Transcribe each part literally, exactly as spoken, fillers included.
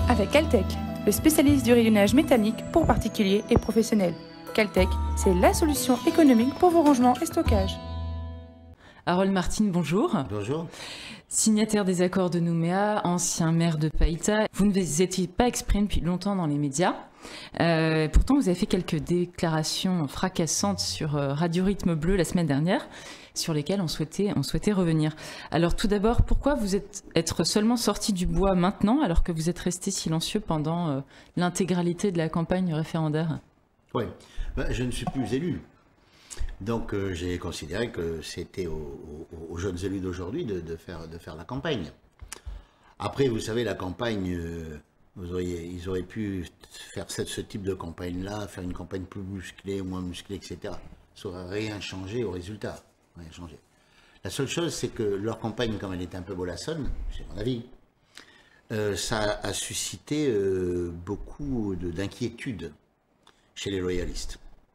avec Caltech, le spécialiste du rayonnage métallique pour particuliers et professionnels. Caltech, c'est la solution économique pour vos rangements et stockages. Harold Martin, bonjour. Bonjour. Signataire des accords de Nouméa, ancien maire de Païta, vous ne vous étiez pas exprimé depuis longtemps dans les médias. Euh, pourtant, vous avez fait quelques déclarations fracassantes sur euh, Radio Rythme Bleu la semaine dernière, sur lesquelles on souhaitait, on souhaitait revenir. Alors tout d'abord, pourquoi vous êtes être seulement sorti du bois maintenant, alors que vous êtes resté silencieux pendant euh, l'intégralité de la campagne référendaire? Oui, ben, je ne suis plus élu. Donc euh, j'ai considéré que c'était aux, aux, aux jeunes élus d'aujourd'hui de, de, faire, de faire la campagne. Après, vous savez, la campagne, euh, vous auriez, ils auraient pu faire ce, ce type de campagne-là, faire une campagne plus musclée, moins musclée, et cetera. Ça n'aurait rien changé au résultat. Rien changé. La seule chose, c'est que leur campagne, comme elle était un peu bolassonne, c'est mon avis, euh, ça a suscité euh, beaucoup d'inquiétudes chez les loyalistes.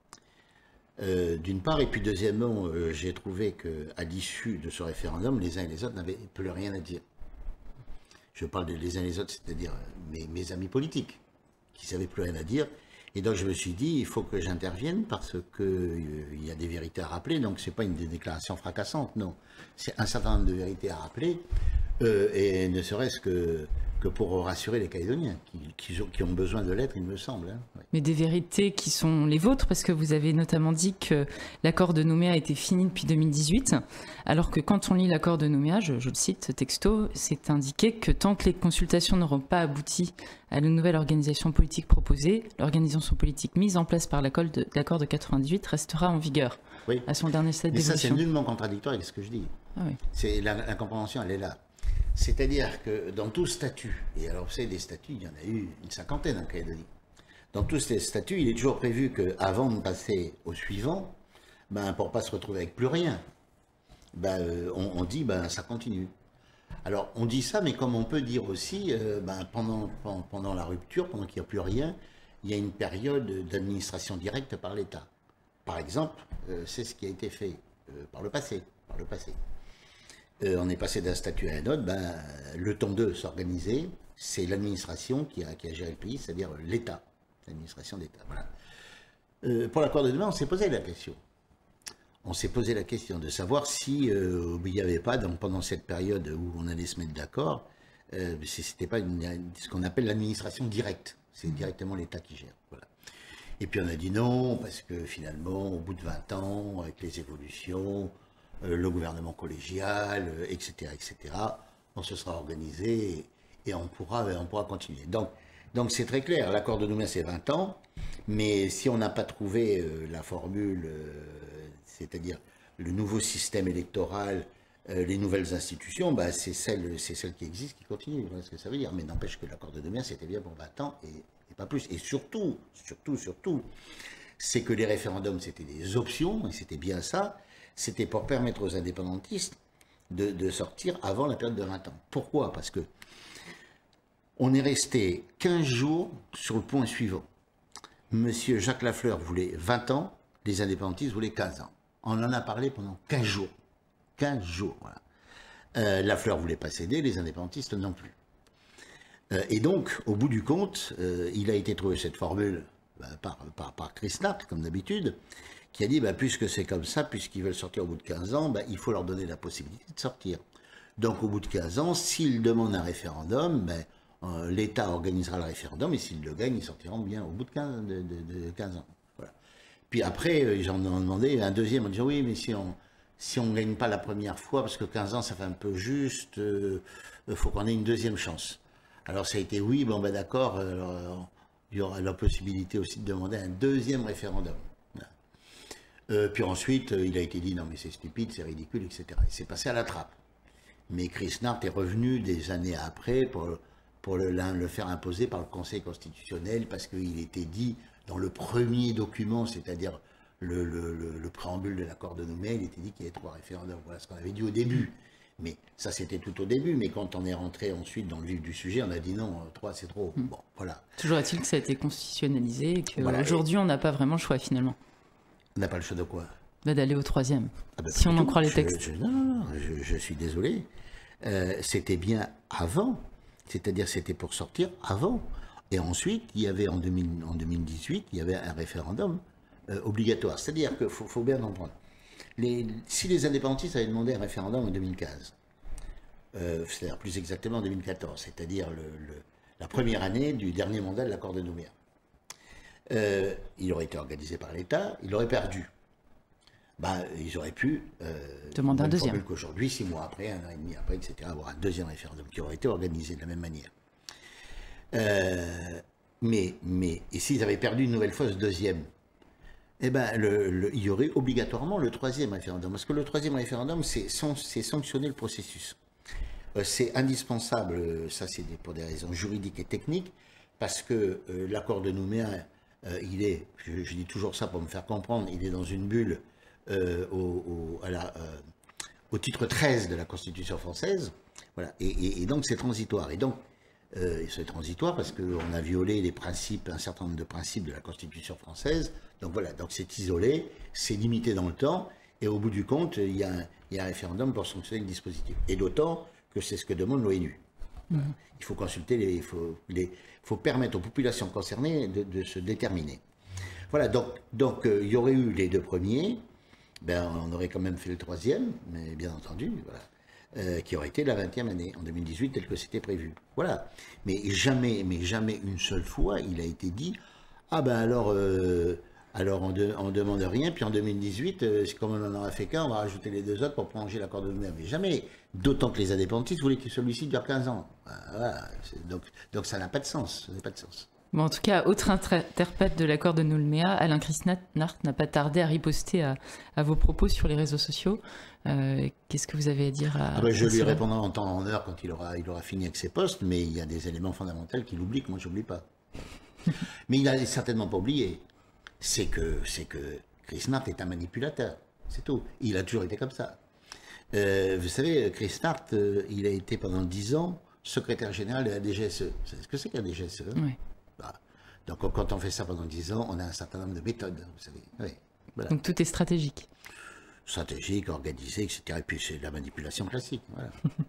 Euh, d'une part, et puis deuxièmement, euh, j'ai trouvé qu'à l'issue de ce référendum, les uns et les autres n'avaient plus rien à dire. Je parle de les uns et les autres, c'est-à-dire mes, mes amis politiques, qui n'avaient plus rien à dire. Et donc je me suis dit, il faut que j'intervienne parce qu'il euh, y a des vérités à rappeler. Donc ce n'est pas une déclaration fracassante, non. C'est un certain nombre de vérités à rappeler, euh, et ne serait-ce que, que pour rassurer les Calédoniens, qui, qui, qui ont besoin de l'être, il me semble. Hein. Ouais. Mais des vérités qui sont les vôtres, parce que vous avez notamment dit que l'accord de Nouméa a été fini depuis deux mille dix-huit, alors que quand on lit l'accord de Nouméa, je, je le cite texto, c'est indiqué que tant que les consultations n'auront pas abouti à la nouvelle organisation politique proposée, l'organisation politique mise en place par l'accord de, l'accord de quatre-vingt-dix-huit restera en vigueur, oui, à son dernier stade d'évolution. Mais ça, c'est nullement contradictoire avec ce que je dis. Ah oui. C'est la, la compréhension, elle est là. C'est-à-dire que dans tout statut, et alors vous savez, des statuts, il y en a eu une cinquantaine en Calédonie. Dans tous ces statuts, il est toujours prévu qu'avant de passer au suivant, ben, pour ne pas se retrouver avec plus rien, ben, euh, on, on dit ben, ça continue. Alors on dit ça, mais comme on peut dire aussi, euh, ben, pendant, pendant, pendant la rupture, pendant qu'il n'y a plus rien, il y a une période d'administration directe par l'État. Par exemple, euh, c'est ce qui a été fait euh, par le passé. Par le passé. Euh, on est passé d'un statut à un autre, ben, le temps de s'organiser, c'est l'administration qui a, qui a géré le pays, c'est-à-dire l'État, l'administration d'État. Voilà. Euh, pour l'accord de demain, on s'est posé la question. On s'est posé la question de savoir si euh, il n'y avait pas, donc, pendant cette période où on allait se mettre d'accord, euh, si ce n'était pas une, ce qu'on appelle l'administration directe. C'est directement l'État qui gère. Voilà. Et puis on a dit non, parce que finalement, au bout de vingt ans, avec les évolutions, euh, le gouvernement collégial, euh, et cetera, et cetera, on se sera organisé et, et on, pourra, on pourra continuer. Donc, donc c'est très clair, l'accord de Nouméa c'est vingt ans, mais si on n'a pas trouvé euh, la formule, euh, c'est-à-dire le nouveau système électoral, euh, les nouvelles institutions, bah, c'est celle, c'est celle qui existe qui continue, voilà ce que ça veut dire. Mais n'empêche que l'accord de Nouméa c'était bien pour vingt ans et, et pas plus. Et surtout, surtout, surtout, c'est que les référendums c'était des options, et c'était bien ça, c'était pour permettre aux indépendantistes de, de sortir avant la période de vingt ans. Pourquoi? Parce que on est resté quinze jours sur le point suivant. Monsieur Jacques Lafleur voulait vingt ans, les indépendantistes voulaient quinze ans. On en a parlé pendant quinze jours. quinze jours, voilà. Euh, Lafleur ne voulait pas céder, les indépendantistes non plus. Euh, et donc, au bout du compte, euh, il a été trouvé cette formule bah, par, par, par Chris Nart, comme d'habitude, qui a dit, bah, puisque c'est comme ça, puisqu'ils veulent sortir au bout de quinze ans, bah, il faut leur donner la possibilité de sortir. Donc, au bout de quinze ans, s'ils demandent un référendum, bah, euh, l'État organisera le référendum, et s'ils le gagnent, ils sortiront bien au bout de quinze, de, de, de quinze ans. Voilà. Puis après, ils en ont demandé un deuxième en disant, oui, mais si on si on ne gagne pas la première fois, parce que quinze ans, ça fait un peu juste, il euh, faut qu'on ait une deuxième chance. Alors ça a été oui, bon ben d'accord, euh, il y aura la possibilité aussi de demander un deuxième référendum. Voilà. Euh, puis ensuite, il a été dit, non mais c'est stupide, c'est ridicule, et cetera. Il s'est passé à la trappe. Mais Chris Nart est revenu des années après pour, pour le, le faire imposer par le Conseil constitutionnel, parce qu'il était dit dans le premier document, c'est-à-dire le, le, le, le préambule de l'accord de Nouméa, il était dit qu'il y avait trois référendums. Voilà ce qu'on avait dit au début. Mais ça, c'était tout au début. Mais quand on est rentré ensuite dans le vif du sujet, on a dit non, trois, c'est trop. Mmh. Bon, voilà. Toujours est-il que ça a été constitutionnalisé et qu'aujourd'hui, voilà. on n'a pas vraiment le choix, finalement. On n'a pas le choix de quoi? Bah, d'aller au troisième, ah bah, si on en croit les je, textes. Je, non, non, non, je, je suis désolé. Euh, c'était bien avant C'est-à-dire c'était pour sortir avant. Et ensuite, il y avait en, deux mille, en deux mille dix-huit, il y avait un référendum euh, obligatoire. C'est-à-dire qu'il faut, faut bien comprendre. Les, si les indépendantistes avaient demandé un référendum en deux mille quinze, euh, c'est-à-dire plus exactement en deux mille quatorze, c'est-à-dire le, le, la première année du dernier mandat de l'accord de Nouméa, euh, il aurait été organisé par l'État, il aurait perdu. Ben, ils auraient pu euh, demander un deuxième. Qu'aujourd'hui, six mois après, un an et demi après, et cetera, avoir un deuxième référendum qui aurait été organisé de la même manière. Euh, mais, mais, et s'ils avaient perdu une nouvelle fois ce deuxième, eh ben, le, le, il y aurait obligatoirement le troisième référendum. Parce que le troisième référendum, c'est sanctionner le processus. Euh, c'est indispensable, ça c'est pour des raisons juridiques et techniques, parce que euh, l'accord de Nouméa, euh, il est, je, je dis toujours ça pour me faire comprendre, il est dans une bulle euh, au, au, à la, euh, au titre treize de la Constitution française. Voilà. Et, et, et donc c'est transitoire. Et donc, Euh, c'est transitoire parce qu'on a violé les principes, un certain nombre de principes de la Constitution française. Donc voilà, donc c'est isolé, c'est limité dans le temps, et au bout du compte, il y a un, il y a un référendum pour sanctionner le dispositif. Et d'autant que c'est ce que demande l'ONU. Mmh. Il faut consulter, les, il faut, les, faut permettre aux populations concernées de, de se déterminer. Voilà, donc, donc euh, il y aurait eu les deux premiers, ben, on aurait quand même fait le troisième, mais bien entendu, voilà. Euh, qui aurait été la vingtième année, en deux mille dix-huit, tel que c'était prévu. Voilà. Mais jamais, mais jamais une seule fois, il a été dit, ah ben alors, euh, alors on ne demande rien, puis en deux mille dix-huit, euh, comme on n'en aura fait qu'un, on va rajouter les deux autres pour prolonger l'accord de Nouméa. Mais jamais. D'autant que les indépendantistes voulaient que celui-ci dure quinze ans. Voilà. Donc, donc ça n'a pas de sens. Ça n'a pas de sens. Bon, en tout cas, autre interprète de l'accord de Nouméa, Alain Chrisnart n'a pas tardé à riposter à, à vos propos sur les réseaux sociaux. Euh, Qu'est-ce que vous avez à dire à, ah ben, Je à lui répondrai en temps et en heure quand il aura, il aura fini avec ses postes, mais il y a des éléments fondamentaux qu'il oublie, que moi je n'oublie pas. Mais il n'a certainement pas oublié. C'est que, que Chrisnart est un manipulateur, c'est tout. Il a toujours été comme ça. Euh, vous savez, Chrisnart, euh, il a été pendant dix ans secrétaire général de la D G S E. Vous savez ce que c'est qu'un D G S E? Oui. Bah, donc quand on fait ça pendant dix ans, on a un certain nombre de méthodes, vous savez. Oui, voilà. Donc tout est stratégique. Stratégique, organisé, et cetera. Et puis c'est de la manipulation classique. Voilà.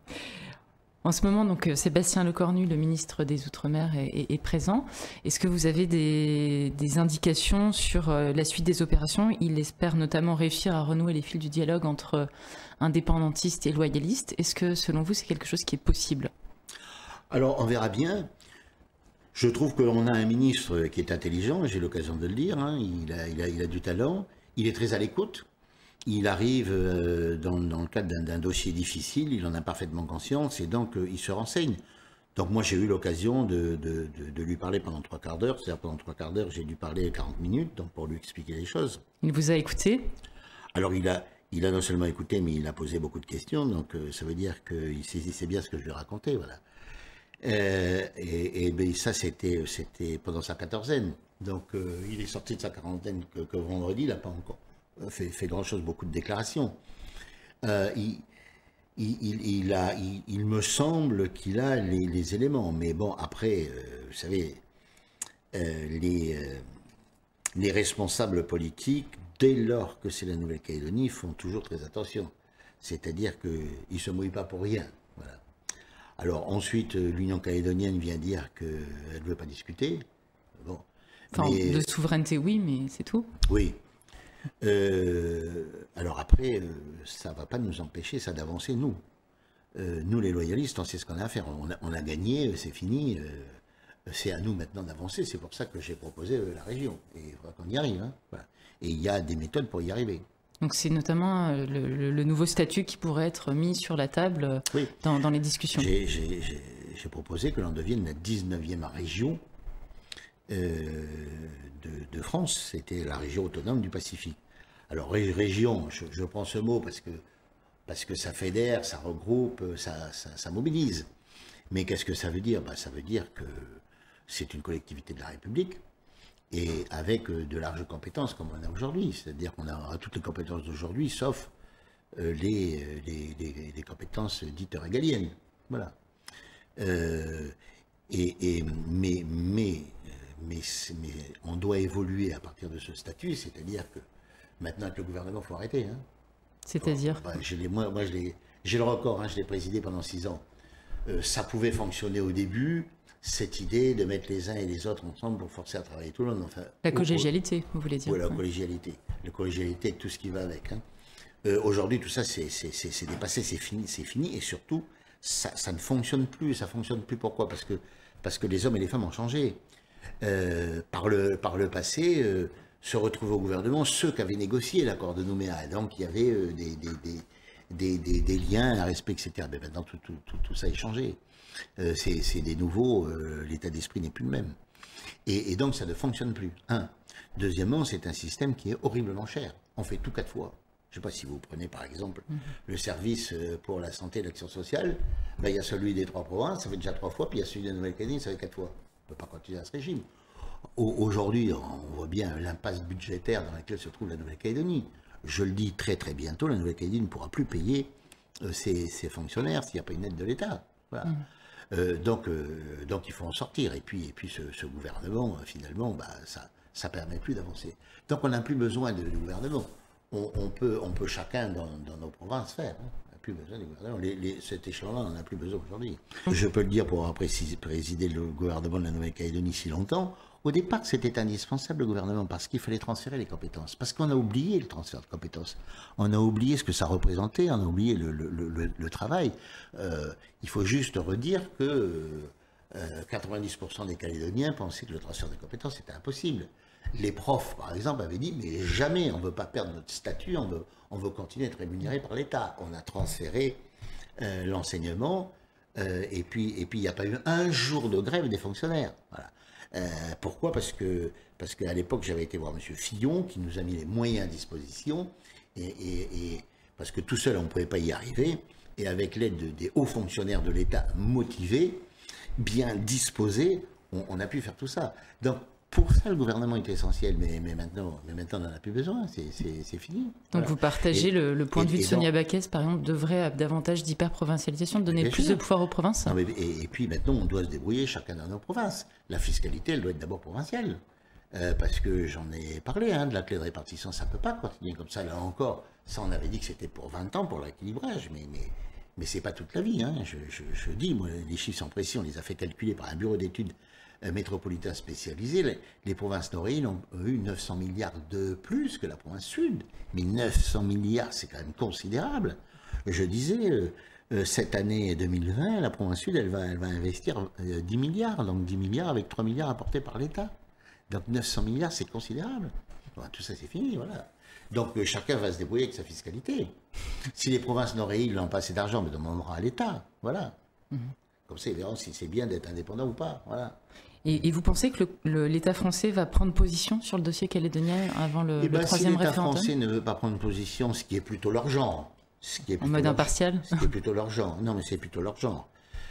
En ce moment, donc Sébastien Lecornu, le ministre des Outre-mer, est, est, est présent. Est-ce que vous avez des, des indications sur la suite des opérations? Il espère notamment réussir à renouer les fils du dialogue entre indépendantistes et loyalistes. Est-ce que, selon vous, c'est quelque chose qui est possible? Alors, on verra bien. Je trouve que l'on a un ministre qui est intelligent, j'ai l'occasion de le dire. Hein. Il, a, il, a, il a du talent. Il est très à l'écoute. Il arrive euh, dans, dans le cadre d'un dossier difficile, il en a parfaitement conscience et donc euh, il se renseigne. Donc moi j'ai eu l'occasion de, de, de, de lui parler pendant trois quarts d'heure, c'est-à-dire pendant trois quarts d'heure j'ai dû parler quarante minutes donc pour lui expliquer les choses. Il vous a écouté? Alors il a, il a non seulement écouté mais il a posé beaucoup de questions, donc euh, ça veut dire qu'il saisissait bien ce que je lui racontais, voilà. Euh, et, et ben, ça c'était pendant sa quatorzaine, donc euh, il est sorti de sa quarantaine que, que vendredi, il n'a pas encore fait, fait grand chose, beaucoup de déclarations. Euh, il, il, il, il, a, il, il me semble qu'il a les, les éléments, mais bon, après, euh, vous savez, euh, les, euh, les responsables politiques, dès lors que c'est la Nouvelle-Calédonie, font toujours très attention. C'est-à-dire qu'ils ne se mouillent pas pour rien. Voilà. Alors ensuite, l'Union calédonienne vient dire qu'elle ne veut pas discuter. Bon. Enfin, mais, de souveraineté, oui, mais c'est tout. Oui. Euh, alors après, euh, ça ne va pas nous empêcher, ça, d'avancer, nous. Euh, nous, les loyalistes, on sait ce qu'on a à faire. On a, on a gagné, c'est fini. Euh, c'est à nous maintenant d'avancer. C'est pour ça que j'ai proposé euh, la région. Et il faudra qu'on y arrive. Hein. Voilà. Et il y a des méthodes pour y arriver. Donc c'est notamment le, le, le nouveau statut qui pourrait être mis sur la table oui. dans, dans les discussions. J'ai proposé que l'on devienne la dix-neuvième région euh, de, de France. C'était la région autonome du Pacifique. Alors ré, région, je, je prends ce mot parce que, parce que ça fédère, ça regroupe, ça, ça, ça mobilise. Mais qu'est-ce que ça veut dire? Ben, ça veut dire que c'est une collectivité de la République. Et avec de larges compétences comme on a aujourd'hui, c'est-à-dire qu'on a toutes les compétences d'aujourd'hui, sauf euh, les, les, les, les compétences dites régaliennes. Voilà. Euh, et, et, mais, mais, mais, mais on doit évoluer à partir de ce statut, c'est-à-dire que maintenant que le gouvernement, il faut arrêter. Hein. C'est-à-dire bon, ben, Moi, moi j'ai le record, hein, je l'ai présidé pendant six ans. euh, ça pouvait fonctionner au début, cette idée de mettre les uns et les autres ensemble pour forcer à travailler tout le monde. Enfin, la collégialité, vous voulez dire. Oui, la collégialité. La collégialité et tout ce qui va avec. Hein. Euh, Aujourd'hui, tout ça, c'est dépassé, c'est fini, c'est fini. Et surtout, ça, ça ne fonctionne plus. Ça ne fonctionne plus. Pourquoi? Parce que, parce que les hommes et les femmes ont changé. Euh, par, le, par le passé, euh, se retrouvaient au gouvernement ceux qui avaient négocié l'accord de Nouméa. Et donc, il y avait euh, des, des, des, des, des, des liens, un respect, et cetera. Mais maintenant, tout, tout, tout, tout ça est changé. Euh, c'est des nouveaux, euh, l'état d'esprit n'est plus le même. Et, et donc, ça ne fonctionne plus. Un. Deuxièmement, c'est un système qui est horriblement cher. On fait tout quatre fois. Je ne sais pas si vous prenez par exemple mmh. le service pour la santé et l'action sociale, ben, il y a celui des trois provinces, ça fait déjà trois fois, puis il y a celui de la Nouvelle-Calédonie, ça fait quatre fois. On ne peut pas continuer à ce régime. Aujourd'hui, on voit bien l'impasse budgétaire dans laquelle se trouve la Nouvelle-Calédonie. Je le dis très très bientôt, la Nouvelle-Calédonie ne pourra plus payer euh, ses, ses fonctionnaires s'il n'y a pas une aide de l'État. Voilà. Mmh. Euh, donc, euh, donc il faut en sortir. Et puis, et puis ce, ce gouvernement, finalement, bah, ça ne permet plus d'avancer. Donc on n'a plus besoin de, de gouvernement. On, on, peut, on peut chacun dans, dans nos provinces faire. Hein. On n'a plus besoin de gouvernement. Les, les, cet échelon-là, on n'en a plus besoin aujourd'hui. Je peux le dire pour avoir présidé le gouvernement de la Nouvelle-Calédonie si longtemps. Au départ, c'était indispensable le gouvernement parce qu'il fallait transférer les compétences. Parce qu'on a oublié le transfert de compétences. On a oublié ce que ça représentait, on a oublié le, le, le, le travail. Euh, il faut juste redire que euh, quatre-vingt-dix pour cent des Calédoniens pensaient que le transfert de compétences était impossible. Les profs, par exemple, avaient dit « mais jamais, on ne veut pas perdre notre statut, on veut, on veut continuer à être rémunéré par l'État ». On a transféré euh, l'enseignement euh, et puis et puis il n'y a pas eu un jour de grève des fonctionnaires. Voilà. Euh, pourquoi? Parce que parce qu'à l'époque, j'avais été voir M. Fillon, qui nous a mis les moyens à disposition, et, et, et parce que tout seul, on ne pouvait pas y arriver, et avec l'aide de, des hauts fonctionnaires de l'État motivés, bien disposés, on, on a pu faire tout ça. Donc, pour ça, le gouvernement est essentiel, mais, mais, maintenant, mais maintenant, on n'en a plus besoin, c'est fini. Donc, voilà. Vous partagez et, le, le point de vue de Sonia donc, Backès, par exemple, devrait davantage d'hyper-provincialisation, de donner plus sûr. de pouvoir aux provinces. Non, mais, et, et puis maintenant, on doit se débrouiller chacun dans nos provinces. La fiscalité, elle doit être d'abord provinciale. Euh, parce que j'en ai parlé, hein, de la clé de répartition, ça ne peut pas continuer comme ça. Là encore, ça, on avait dit que c'était pour vingt ans, pour l'équilibrage, mais, mais, mais ce n'est pas toute la vie. Hein. Je, je, je dis, moi, les chiffres sans précis, on les a fait calculer par un bureau d'études métropolitain spécialisé. Les, les provinces nord-îles ont eu neuf cents milliards de plus que la province sud. Mais neuf cents milliards, c'est quand même considérable. Je disais, euh, euh, cette année deux mille vingt, la province sud, elle va, elle va investir euh, dix milliards. Donc dix milliards avec trois milliards apportés par l'État. Donc neuf cents milliards, c'est considérable. Bon, tout ça, c'est fini, voilà. Donc euh, chacun va se débrouiller avec sa fiscalité. Si les provinces nord-îles n'ont pas assez d'argent, mais demandera à l'État, voilà. Mm-hmm. Comme ça, ils verront si c'est bien d'être indépendant ou pas, voilà. Et, et vous pensez que l'État français va prendre position sur le dossier calédonien avant le, eh ben, le troisième si référendum? l'État français ne veut pas prendre position, ce qui est plutôt leur genre. Ce qui est en mode impartial? Ce qui est plutôt leur genre. Non, mais c'est plutôt leur genre.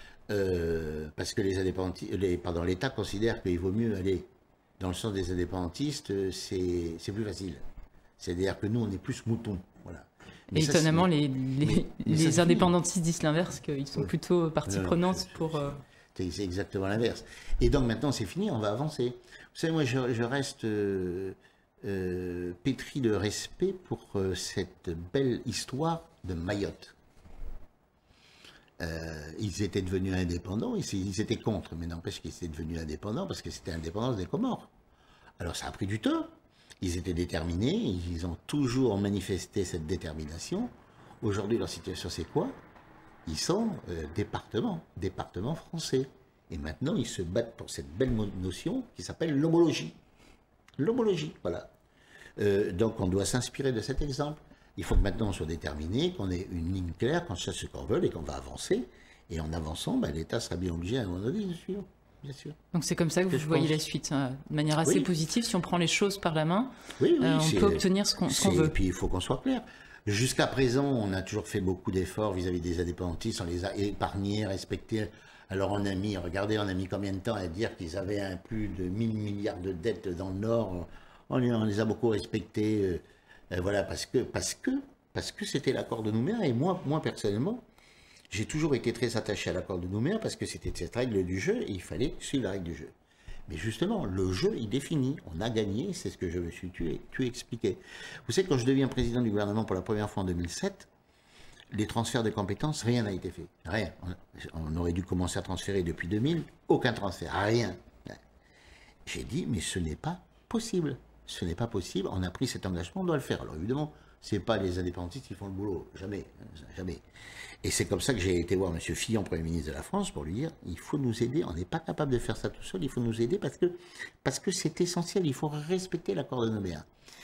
Euh, parce que les indépendantistes, les, pardon, l'État considère qu'il vaut mieux aller dans le sens des indépendantistes, c'est plus facile. C'est-à-dire que nous, on est plus moutons. Voilà. Mais et ça, étonnamment, les, les, mais, mais les indépendantistes disent l'inverse, qu'ils sont ouais. plutôt partie non, prenante non, pour... Euh... C'est exactement l'inverse. Et donc maintenant, c'est fini, on va avancer. Vous savez, moi, je, je reste euh, euh, pétri de respect pour euh, cette belle histoire de Mayotte. Euh, ils étaient devenus indépendants, ils, ils étaient contre, mais n'empêche qu'ils étaient devenus indépendants parce que c'était l'indépendance des Comores. Alors ça a pris du temps, ils étaient déterminés, ils ont toujours manifesté cette détermination. Aujourd'hui, leur situation, c'est quoi? Ils sont euh, départements, départements français. Et maintenant, ils se battent pour cette belle notion qui s'appelle l'homologie. L'homologie, voilà. Euh, donc, on doit s'inspirer de cet exemple. Il faut que maintenant on soit déterminé, qu'on ait une ligne claire, qu'on sache ce qu'on veut et qu'on va avancer. Et en avançant, ben, l'État sera bien obligé à un moment donné, bien sûr. Bien sûr. Donc c'est comme ça que, que vous voyez pense. la suite, hein, de manière assez oui. positive. Si on prend les choses par la main, oui, oui, euh, on peut obtenir ce qu'on qu veut. Et puis il faut qu'on soit clair. Jusqu'à présent, on a toujours fait beaucoup d'efforts vis-à-vis des indépendantistes, on les a épargnés, respectés. Alors on a mis, regardez, on a mis combien de temps à dire qu'ils avaient un plus de mille milliards de dettes dans le Nord. On les, on les a beaucoup respectés, euh, euh, voilà, parce que parce que parce que c'était l'accord de Nouméa. Et moi, moi personnellement, j'ai toujours été très attaché à l'accord de Nouméa parce que c'était cette règle du jeu et il fallait suivre la règle du jeu. Mais justement, le jeu, il définit. On a gagné, c'est ce que je me suis tué, tué expliqué. Vous savez, quand je deviens président du gouvernement pour la première fois en deux mille sept, les transferts de compétences, rien n'a été fait. Rien. On, on aurait dû commencer à transférer depuis deux mille, aucun transfert, rien. J'ai dit, mais ce n'est pas possible. Ce n'est pas possible, on a pris cet engagement, on doit le faire. Alors évidemment, ce n'est pas les indépendantistes qui font le boulot, jamais, jamais. Et c'est comme ça que j'ai été voir M. Fillon, Premier ministre de la France, pour lui dire, il faut nous aider, on n'est pas capable de faire ça tout seul, il faut nous aider parce que parce que c'est essentiel, il faut respecter l'accord de Nouméa.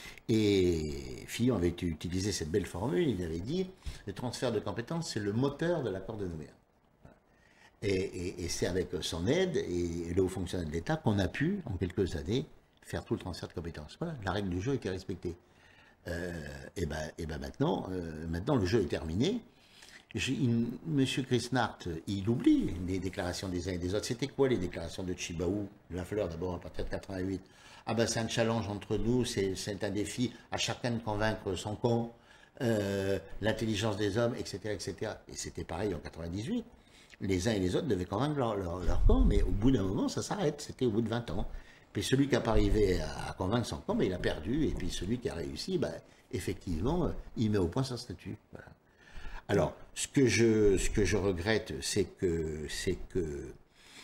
Et Fillon avait utilisé cette belle formule, il avait dit, le transfert de compétences, c'est le moteur de l'accord de Nouméa. Et, et, et c'est avec son aide et le haut fonctionnaire de l'État qu'on a pu, en quelques années, faire tout le transfert de compétences. Voilà, la règle du jeu était respectée. Euh, et ben, et ben maintenant, euh, maintenant, le jeu est terminé. Monsieur Chrisnart, il oublie les déclarations des uns et des autres. C'était quoi les déclarations de Tchibaou, la fleur d'abord à partir de quatre-vingt-huit? Ah ben c'est un challenge entre nous, c'est un défi à chacun de convaincre son camp, euh, l'intelligence des hommes, et cetera, et cetera. Et c'était pareil en quatre-vingt-dix-huit. Les uns et les autres devaient convaincre leur, leur, leur camp, mais au bout d'un moment, ça s'arrête. C'était au bout de vingt ans. Puis celui qui n'a pas arrivé à convaincre son camp, ben, il a perdu. Et puis celui qui a réussi, ben, effectivement, il met au point son statut. Voilà. Alors, ce que je, ce que je regrette, c'est que, c'est que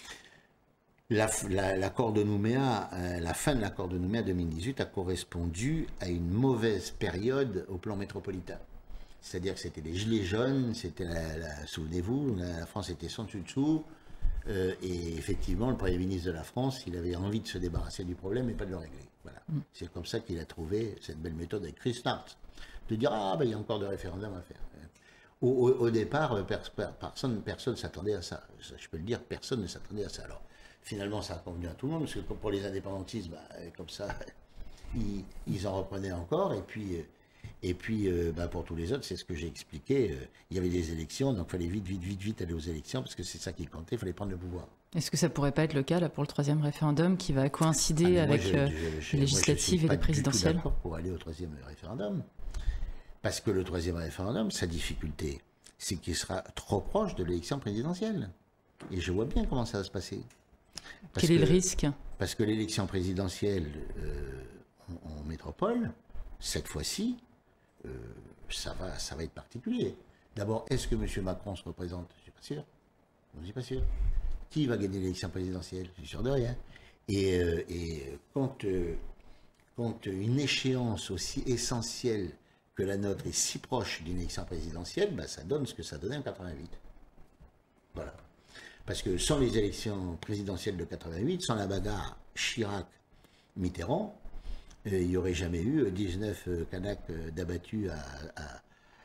l'accord la, la, de Nouméa, euh, la fin de l'accord de Nouméa deux mille dix-huit a correspondu à une mauvaise période au plan métropolitain. C'est-à-dire que c'était les gilets jaunes, c'était, la, la, souvenez-vous, la France était sans dessus dessous, euh, et effectivement, le Premier ministre de la France, il avait envie de se débarrasser du problème et pas de le régler. Voilà. Mm. C'est comme ça qu'il a trouvé cette belle méthode avec Chrisnart, de dire, ah, ben, il y a encore des référendums à faire. Au, au, au départ, personne ne personne s'attendait à ça. Je peux le dire, personne ne s'attendait à ça. Alors, finalement, ça a convenu à tout le monde, parce que pour les indépendantistes, bah, comme ça, ils, ils en reprenaient encore, et puis... Et puis, euh, bah, pour tous les autres, c'est ce que j'ai expliqué. Euh, il y avait des élections, donc il fallait vite, vite, vite, vite aller aux élections, parce que c'est ça qui comptait, il fallait prendre le pouvoir. Est-ce que ça pourrait pas être le cas là, pour le troisième référendum qui va coïncider ah, moi, avec je, euh, je, je, les législatives et les présidentielles? Je suis d'accord pour aller au troisième référendum. Parce que le troisième référendum, sa difficulté, c'est qu'il sera trop proche de l'élection présidentielle. Et je vois bien comment ça va se passer. Parce Quel que, est le risque? Parce que l'élection présidentielle euh, en, en métropole, cette fois-ci, Euh, ça, va, ça va être particulier. D'abord, est-ce que M. Macron se représente? Je ne suis pas sûr. Je ne suis pas sûr. Qui va gagner l'élection présidentielle? Je suis sûr de rien. Et, euh, et quand, euh, quand une échéance aussi essentielle que la nôtre est si proche d'une élection présidentielle, ben, ça donne ce que ça donnait en quatre-vingt-huit. Voilà. Parce que sans les élections présidentielles de quatre-vingt-huit, sans la bagarre Chirac-Mitterrand, il n'y aurait jamais eu dix-neuf Kanaks d'abattus à, à,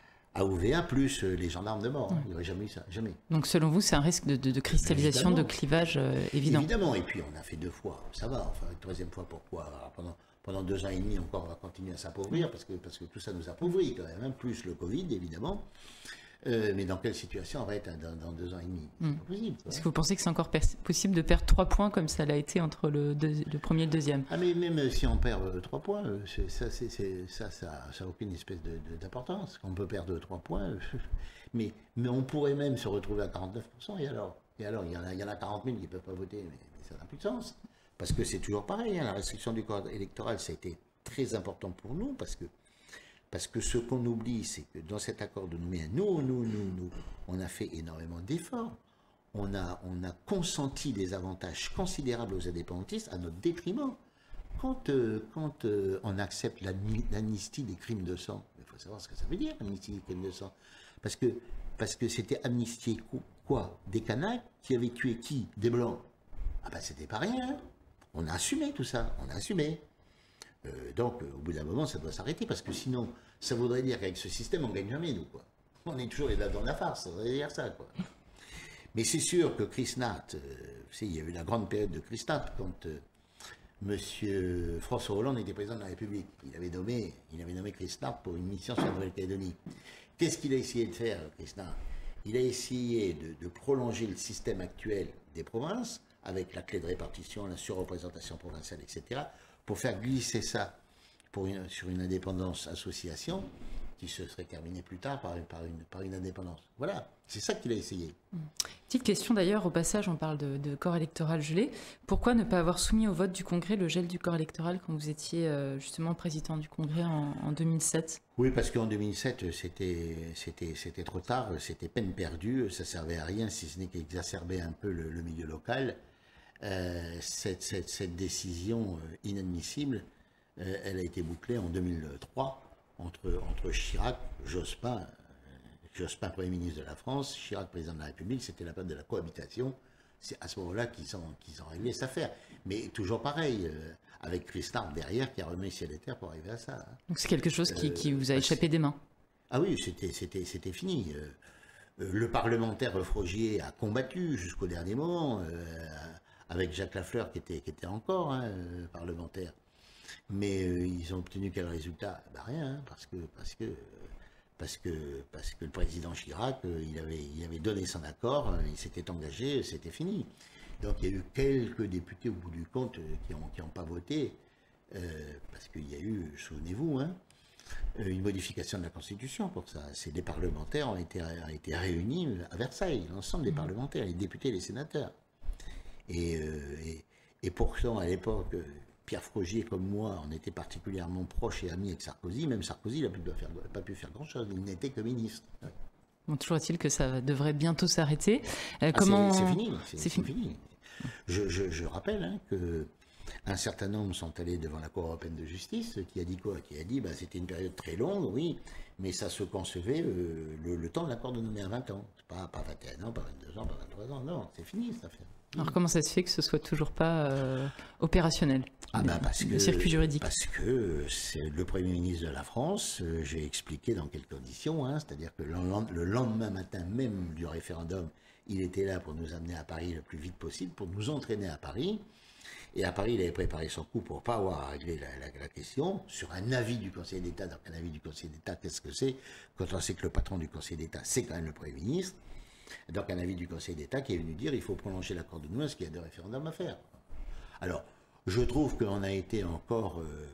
à O V A, plus les gendarmes de mort. Il n'y aurait jamais eu ça, jamais. Donc selon vous, c'est un risque de, de, de cristallisation, évidemment, de clivage euh, évident. Évidemment, et puis on a fait deux fois, ça va, enfin une troisième fois, pourquoi? Alors, pendant, pendant deux ans et demi encore, on va continuer à s'appauvrir, parce que, parce que tout ça nous appauvrit quand même, hein, plus le Covid, évidemment. Euh, mais dans quelle situation on va être dans, dans deux ans et demi? C'est mmh. pas possible. Est-ce que vous pensez que c'est encore possible de perdre trois points comme ça l'a été entre le, deux, le premier et le deuxième? Ah mais même si on perd euh, trois points, euh, ça c'est, c'est, ça ça n'a aucune espèce de, de, d'importance. On peut perdre trois points, euh, mais, mais on pourrait même se retrouver à quarante-neuf pour cent, et alors? Et alors, il y en a, il y en a quarante mille qui ne peuvent pas voter, mais, mais ça n'a plus de sens. Parce que c'est toujours pareil, hein, la restriction du corps électoral, ça a été très important pour nous, parce que Parce que ce qu'on oublie, c'est que dans cet accord de Nouméa, nous, nous, nous, nous, on a fait énormément d'efforts. On a, on a consenti des avantages considérables aux indépendantistes à notre détriment. Quand, euh, quand euh, on accepte l'amnistie des crimes de sang, il faut savoir ce que ça veut dire, l'amnistie des crimes de sang. Parce que parce que c'était amnistier quoi? Des Kanaks qui avaient tué qui? Des Blancs. Ah ben c'était pas rien. Hein. On a assumé tout ça, on a assumé. Euh, donc, euh, au bout d'un moment, ça doit s'arrêter, parce que sinon, ça voudrait dire qu'avec ce système, on ne gagne jamais, nous, quoi. On est toujours là dans la farce, ça voudrait dire ça, quoi. Mais c'est sûr que Chrisnart, euh, vous savez, il y a eu la grande période de Chrisnart, quand euh, M. François Hollande était président de la République. Il avait nommé, il avait nommé Chrisnart pour une mission sur la Nouvelle-Calédonie. Qu'est-ce qu'il a essayé de faire, Chrisnart? Il a essayé de, de prolonger le système actuel des provinces, avec la clé de répartition, la surreprésentation provinciale, et cetera, pour faire glisser ça pour une, sur une indépendance association qui se serait terminée plus tard par une, par une, par une indépendance. Voilà, c'est ça qu'il a essayé. Petite question d'ailleurs, au passage, on parle de, de corps électoral gelé. Pourquoi ne pas avoir soumis au vote du Congrès le gel du corps électoral quand vous étiez euh, justement président du Congrès en, en deux mille sept? Oui, parce qu'en deux mille sept, c'était, c'était, c'était trop tard, c'était peine perdue, ça servait à rien si ce n'est qu'exacerber un peu le, le milieu local. Euh, cette, cette, cette décision inadmissible, euh, elle a été bouclée en deux mille trois entre, entre Chirac, Jospin, Jospin, Premier ministre de la France, Chirac, président de la République. C'était la période de la cohabitation. C'est à ce moment-là qu'ils ont, qu'ils ont réglé cette affaire. Mais toujours pareil, euh, avec Christard derrière qui a remis ciel et terre pour arriver à ça. Hein. Donc c'est quelque chose qui, euh, qui vous a échappé des mains. Ah oui, c'était, c'était, c'était fini. Euh, le parlementaire Frogier a combattu jusqu'au dernier moment, euh, avec Jacques Lafleur qui était, qui était encore hein, euh, parlementaire. Mais euh, ils ont obtenu quel résultat? Ben rien, hein, parce que... Parce que Parce que, parce que le président Chirac, euh, il, avait, il avait donné son accord, euh, il s'était engagé, c'était fini. Donc il y a eu quelques députés au bout du compte euh, qui n'ont qui ont pas voté, euh, parce qu'il y a eu, souvenez-vous, hein, euh, une modification de la Constitution pour ça. C'est des parlementaires ont été, ont été réunis à Versailles, l'ensemble des parlementaires, les députés et les sénateurs. Et, euh, et, et pourtant, à l'époque... Pierre Frogier, comme moi, on était particulièrement proches et amis avec Sarkozy. Même Sarkozy n'a pas pu faire grand-chose. Il n'était que ministre. Bon, toujours est-il que ça devrait bientôt s'arrêter. Euh, ah, comment... C'est fini. C'est, c'est c'est fini. fini. Je, je, je rappelle hein, qu'un certain nombre sont allés devant la Cour européenne de justice, qui a dit quoi? Qui a dit bah, c'était une période très longue, oui, mais ça se concevait euh, le, le temps de l'accord de nommer à vingt ans. Pas, pas vingt et un ans, pas vingt-deux ans, pas vingt-trois ans. Non, c'est fini cette affaire. Alors comment ça se fait que ce soit toujours pas euh, opérationnel, ah ben parce le que, circuit juridique? Parce que c'est le Premier ministre de la France, euh, j'ai expliqué dans quelles conditions, hein, c'est-à-dire que le, le lendemain matin même du référendum, il était là pour nous amener à Paris le plus vite possible, pour nous entraîner à Paris. Et à Paris, il avait préparé son coup pour ne pas avoir à régler la, la, la question, sur un avis du Conseil d'État. Donc un avis du Conseil d'État, qu'est-ce que c'est? Quand on sait que le patron du Conseil d'État, c'est quand même le Premier ministre. Donc un avis du Conseil d'État qui est venu dire il faut prolonger l'accord de Nouméa, parce qu'il y a deux référendums à faire. Alors, je trouve qu'on a été encore, euh,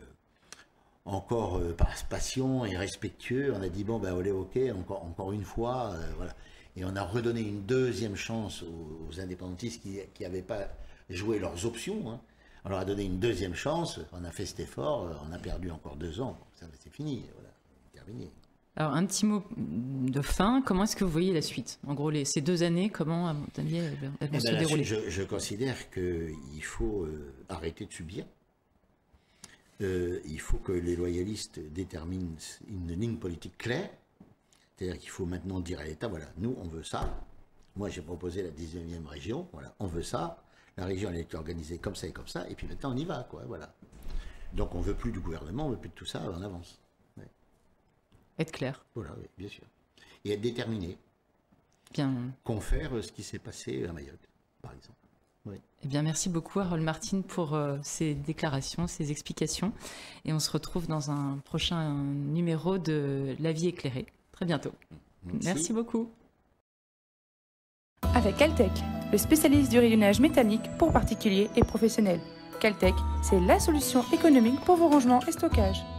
encore euh, par passion et respectueux. On a dit bon ben allez ok, encore, encore une fois, euh, voilà. Et on a redonné une deuxième chance aux, aux indépendantistes qui n'avaient pas joué leurs options. Hein. On leur a donné une deuxième chance. On a fait cet effort. On a perdu encore deux ans. Ça, c'est fini. Voilà, terminé. Alors, un petit mot de fin, comment est-ce que vous voyez la suite? En gros, les, ces deux années, comment, à mon avis, elles vont eh ben, se dérouler? je, je considère qu'il faut euh, arrêter de subir. Euh, il faut que les loyalistes déterminent une ligne politique claire. C'est-à-dire qu'il faut maintenant dire à l'État, voilà, nous, on veut ça. Moi, j'ai proposé la dix-neuvième région, voilà, on veut ça. La région, elle est organisée comme ça et comme ça, et puis maintenant, on y va, quoi, voilà. Donc, on ne veut plus du gouvernement, on ne veut plus de tout ça, on avance. Être clair. Voilà, oui, bien sûr. Et être déterminé. Bien. Confère ce qui s'est passé à Mayotte, par exemple. Oui. Eh bien, merci beaucoup, Harold Martin, pour euh, ces déclarations, ces explications. Et on se retrouve dans un prochain numéro de La Vie éclairée. Très bientôt. Merci, merci beaucoup. Avec Caltech, le spécialiste du rayonnage métallique pour particuliers et professionnels. Caltech, c'est la solution économique pour vos rangements et stockages.